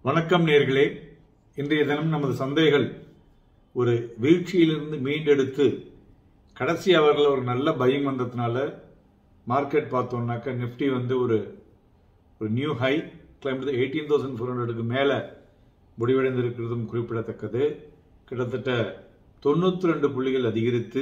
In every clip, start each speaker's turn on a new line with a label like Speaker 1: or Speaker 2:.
Speaker 1: வணக்கம் நேர்களே. இன்றைய தினம் நமது சந்தைகள் ஒரு வீழ்ச்சியிலிருந்து மீண்டெடுத்து கடைசி அவர்கள் ஒரு நல்ல பையிங் வந்ததுனால மார்க்கெட் பார்த்தோம்னாக்க நிஃப்டி வந்து ஒரு நியூ ஹை கிளைம் 18,400க்கு மேலே முடிவடைந்திருக்கிறதும் குறிப்பிடத்தக்கது. கிட்டத்தட்ட 92 புள்ளிகள் அதிகரித்து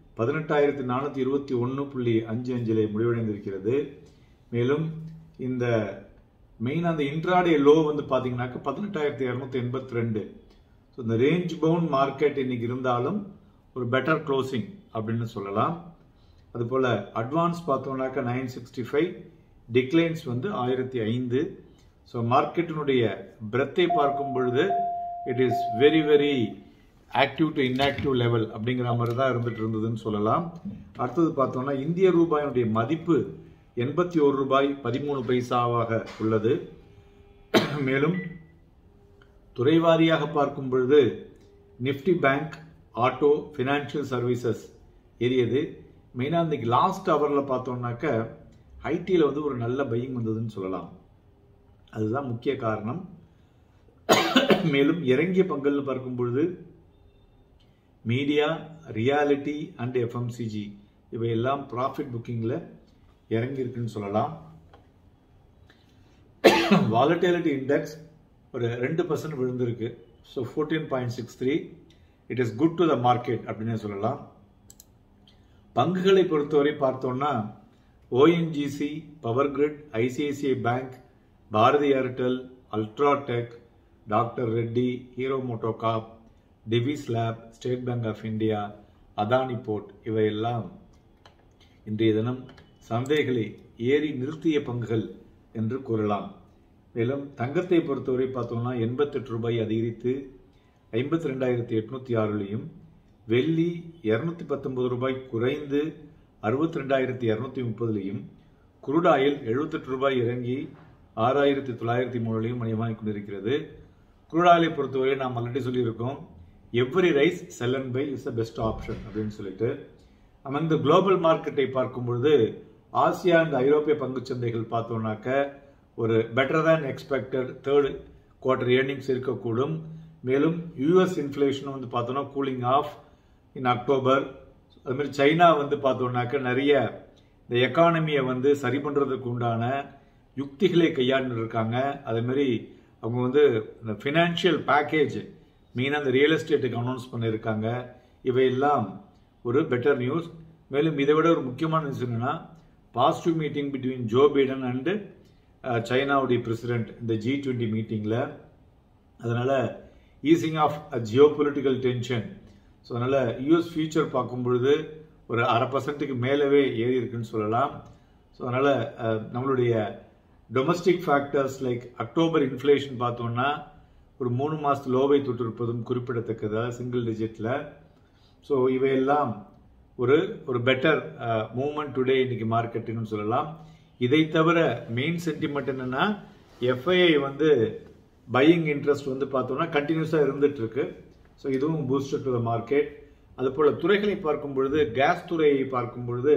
Speaker 1: 18,421.55 முடிவடைந்திருக்கிறது. மேலும் இந்த மெயின் அந்த இன்ட்ராடே லோ வந்து பார்த்தீங்கன்னாக்க 18,282. ஸோ இந்த ரேஞ்ச் பவுண்ட் மார்க்கெட் இன்னைக்கு இருந்தாலும் ஒரு பெட்டர் க்ளோசிங் அப்படின்னு சொல்லலாம். அதுபோல் அட்வான்ஸ் பார்த்தோம்னாக்க 965, டிக்ளைன்ஸ் வந்து 1005. ஸோ மார்க்கெட்டினுடைய பிரெத்தை பார்க்கும் பொழுது it is very very active to inactive level அப்படிங்கிற மாதிரி தான் இருந்துட்டு இருந்ததுன்னு சொல்லலாம். அடுத்தது பார்த்தோம்னா இந்திய ரூபாயினுடைய மதிப்பு 81 ரூபாய் 13 பைசாவாக உள்ளது. மேலும் துறைவாரியாக பார்க்கும் பொழுது Nifty bank, auto, financial services ஏறியது. மெயினாக இன்னைக்கு லாஸ்ட் ஹவரில் பார்த்தோம்னாக்க ஐடியில் வந்து ஒரு நல்ல பையிங் வந்ததுன்னு சொல்லலாம். அதுதான் முக்கிய காரணம். மேலும் இறங்கிய பங்குகள் பார்க்கும் பொழுது மீடியா, ரியாலிட்டி அண்ட் எஃப்எம்சிஜி இவையெல்லாம் ப்ராஃபிட் புக்கிங்கில் இறங்கியிருக்குன்னு சொல்லலாம். வாலட்டிலிட்டி இண்டெக்ஸ் ஒரு 2% விழுந்திருக்கு. So 14.63. It is good to the market அப்படின்னு சொல்லலாம். பங்குகளை பொறுத்தவரை பார்த்தோம்னா ONGC, power grid, ICICI bank, Bharti Airtel, UltraTech, doctor Reddy, Hero MotoCorp, Divi's lab, state bank of India, Adani port இவையெல்லாம் இன்றைய தினம் சந்தைகளை ஏறி நிறுத்திய பங்குகள் என்று கூறலாம். மேலும் தங்கத்தை பொறுத்தவரை பார்த்தோம்னா 88 ரூபாய் அதிகரித்து 52,806, வெள்ளி 219 ரூபாய் குறைந்து 62,230, குரூட் ஆயில் 78 ரூபாய் இறங்கி 6,903 மணியமாகிக் கொண்டிருக்கிறது. குரூட் ஆயிலை பொறுத்தவரை நாம் ஆல்ரெடி சொல்லியிருக்கோம், every rise sell and buy is the best option அப்படின்னு சொல்லிட்டு. அமங் த குளோபல் மார்க்கெட்டை பார்க்கும் பொழுது ஆசியா அண்ட் ஐரோப்பிய பங்குச்சந்தைகள் பார்த்தோம்னாக்க ஒரு better than expected third quarter earnings இருக்கக்கூடும். மேலும் யூஎஸ் இன்ஃப்ளேஷன் வந்து பார்த்தோம்னா கூலிங் ஆஃப் இன் அக்டோபர். அதுமாதிரி சைனா வந்து பார்த்தோம்னாக்க நிறைய இந்த எக்கானமியை வந்து சரி பண்ணுறதுக்கு உண்டான யுக்திகளை கையாண்டு இருக்காங்க. அதேமாதிரி அவங்க வந்து இந்த ஃபினான்ஷியல் பேக்கேஜ் மெயினாக அந்த ரியல் எஸ்டேட்டுக்கு அனௌன்ஸ் பண்ணியிருக்காங்க. இவையெல்லாம் ஒரு பெட்டர் நியூஸ். மேலும் இதை விட ஒரு முக்கியமான நியூஸ் என்னன்னா positive meeting between Joe Biden and சைனாவுடைய பிரசிடென்ட் இந்த G20 மீட்டிங்கில். அதனால easing off geopolitical tension. So அதனால யூஎஸ் ஃபியூச்சர் பார்க்கும் பொழுது ஒரு 0.5% மேலவே ஏறி இருக்குன்னு சொல்லலாம். ஸோ அதனால நம்மளுடைய domestic factors like October inflation பார்த்தோம்னா ஒரு 3 மாதத்து லோவை தொட்டிருப்பதும் குறிப்பிடத்தக்கது, சிங்கிள் டிஜிட்டில். ஸோ இவையெல்லாம் ஒரு பெட்டர் மூவ்மெண்ட் டுடே இன்னைக்கு மார்க்கெட்டுன்னு சொல்லலாம். இதை தவிர மெயின் சென்டிமெண்ட் என்னன்னா எஃப்ஐஐ வந்து பையிங் இன்ட்ரெஸ்ட் வந்து பார்த்தோம்னா கண்டினியூஸாக இருந்துட்டு இருக்கு. ஸோ இதுவும் பூஸ்டர் டு த மார்க்கெட். அதுபோல் துறைகளை பார்க்கும் பொழுது கேஸ் துறையை பார்க்கும் பொழுது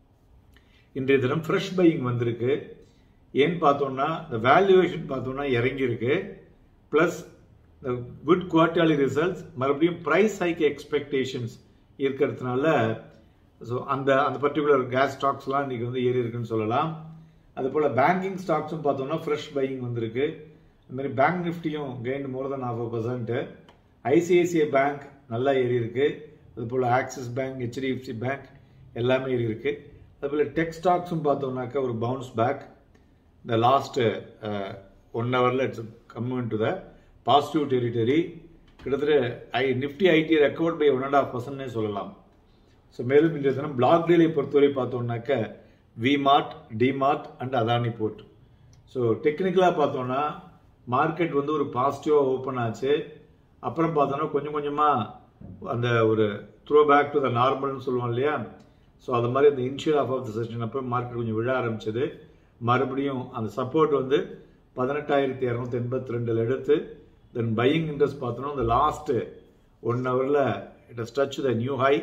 Speaker 1: இன்றைய தினம் ஃப்ரெஷ் பையிங் வந்திருக்கு. ஏன்னு பார்த்தோம்னா இந்த வேல்யூவேஷன் பார்த்தோம்னா இறங்கியிருக்கு. பிளஸ் குட் குவார்டர்லி ரிசல்ட்ஸ், மறுபடியும் ப்ரைஸ் ஹைக் எக்ஸ்பெக்டேஷன்ஸ் இருக்கிறதுனால ஸோ அந்த பர்டிகுலர் கேஸ் ஸ்டாக்ஸ்லாம் இன்னைக்கு வந்து ஏறி இருக்குன்னு சொல்லலாம். அதுபோல் பேங்கிங் ஸ்டாக்ஸும் பார்த்தோம்னா ஃப்ரெஷ் பையிங் வந்திருக்கு. அதுமாதிரி பேங்க் நிஃப்டியும் gain more than 0.5%. ICICI bank நல்லா ஏறி இருக்கு. அதுபோல் ஆக்சிஸ் பேங்க், HDFC பேங்க் எல்லாமே ஏறி இருக்கு. அதுபோல் டெக் ஸ்டாக்ஸும் பார்த்தோம்னாக்கா ஒரு பவுன்ஸ் பேக். இந்த லாஸ்ட் 1 ஹவரில் it's come in to the positive territory. கிட்டத்தட்ட நிஃப்டி ஐடி ரெக்கவர்ட் பை 1.5% சொல்லலாம். ஸோ மேலும் இன்றைய தினம் பிளாக் டீலை பொறுத்தவரை பார்த்தோம்னாக்க VMart, DMart and Adani port. So டெக்னிக்கலாக பார்த்தோம்னா மார்க்கெட் வந்து ஒரு பாசிட்டிவாக ஓப்பன் ஆச்சு. அப்புறம் பார்த்தோம்னா கொஞ்சம் கொஞ்சமாக அந்த ஒரு த்ரோ பேக் டு த நார்மல்னு சொல்லுவோம் இல்லையா. ஸோ அது மாதிரி அந்த இனிஷியல் ஆஃப் த செஷன் அப்புறம் மார்க்கெட் கொஞ்சம் விழ ஆரம்பிச்சது. மறுபடியும் அந்த சப்போர்ட் வந்து 18,282 எடுத்து தென் பையிங் இன்ட்ரெஸ்ட் பார்த்தோம்னா இந்த லாஸ்ட் 1 ஹவரில் it has touch the new high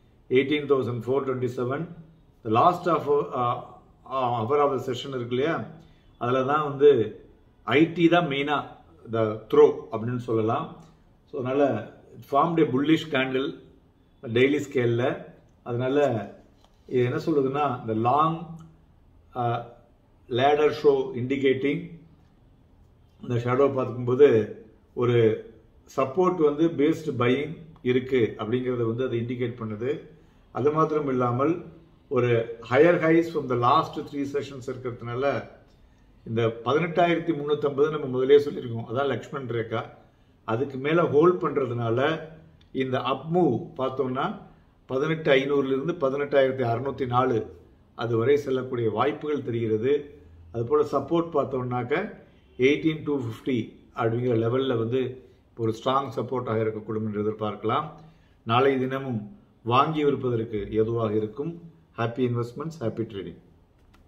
Speaker 1: 18,427. The last hour of the session இருக்கு இல்லையா, அதில் தான் வந்து ஐடி தான் மெயினாக த த்ரோ அப்படின்னு சொல்லலாம். ஸோ அதனால் formed a bullish candle daily ஸ்கேலில். அதனால் இது என்ன சொல்லுதுன்னா, இந்த லாங் லேடர் ஷோ இண்டிகேட்டிங் இந்த ஷேடோ பார்க்கும்போது ஒரு சப்போர்ட் வந்து பேஸ்டு பையிங் இருக்கு அப்படிங்கிறத வந்து அதை இண்டிகேட் பண்ணுது. அது மாத்திரம் இல்லாமல் ஒரு higher highs from the last 3 sessions இருக்கிறதுனால இந்த 18,350 நம்ம முதலே சொல்லியிருக்கோம், அதான் லக்ஷ்மண் ரேகா. அதுக்கு மேலே ஹோல்ட் பண்ணுறதுனால இந்த அப் மூவ் பார்த்தோம்னா 18,500லிருந்து 18,604 அது வரை செல்லக்கூடிய வாய்ப்புகள் தெரிகிறது. அதுபோல் சப்போர்ட் பார்த்தோம்னாக்க 18,250 அப்படிங்கிற லெவலில் வந்து ஒரு ஸ்ட்ராங் சப்போர்ட்டாக இருக்கக்கூடும் என்று எதிர்பார்க்கலாம். நாளை தினமும் வாங்கி விற்பதற்கு ஏதுவாக இருக்கும். Happy investments, happy trading.